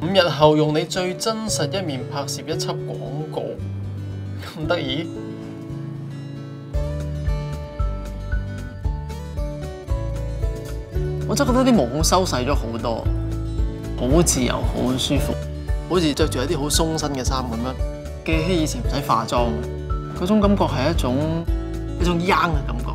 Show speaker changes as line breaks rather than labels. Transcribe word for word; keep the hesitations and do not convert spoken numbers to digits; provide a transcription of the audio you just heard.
五日後用你最真實一面拍攝一輯廣告，咁得意？我真係覺得啲毛孔收細咗好多，好自由，好舒服，好似着住一啲好鬆身嘅衫咁樣。記起以前唔使化妝，嗰種感覺係一種一種 young 嘅感覺。